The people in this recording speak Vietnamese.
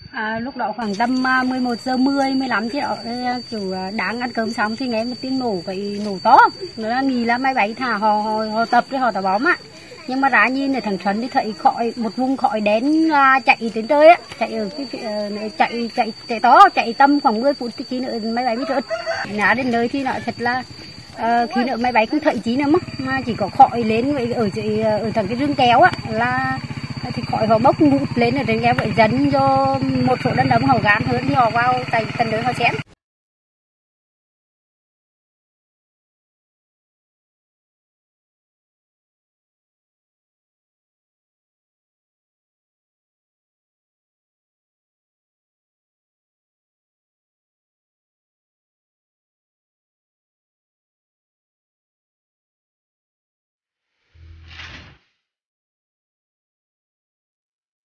Lúc đó khoảng tầm 11 giờ 10, 15 chứ kiểu đang ăn cơm xong thì nghe một tiếng nổ, vậy nổ to. Nó nghĩ là máy bay thả họ tập với họ thả bom á. Nhưng mà ra nhìn ở thằng Xuân thì thấy một vùng khói đen chạy trên trời á, chạy ở chạy to, chạy tầm khoảng 10 phút thì khi nữa máy bay mới rớt. Nhà đến nơi thì nó thật là khi nữa máy bay không thấy chí nữa mà chỉ có khói lên ở thằng cái rừng kéo á là thì khói họ bốc ngụt lên ở trên kéo vậy, dần cho một số đàn ông họ gán hơn thì họ vào tại tận nơi họ chém.